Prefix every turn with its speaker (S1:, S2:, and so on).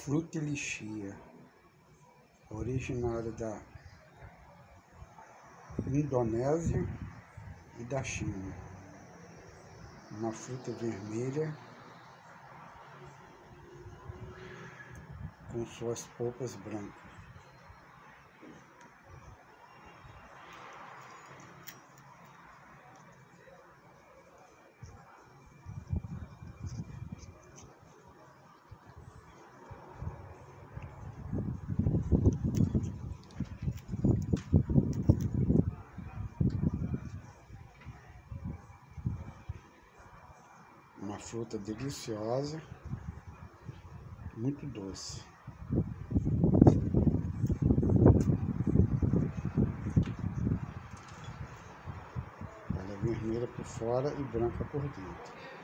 S1: fruta lichia, originária da Indonésia e da China. Uma fruta vermelha com suas polpas brancas. Uma fruta deliciosa, muito doce. Ela é vermelha por fora e branca por dentro.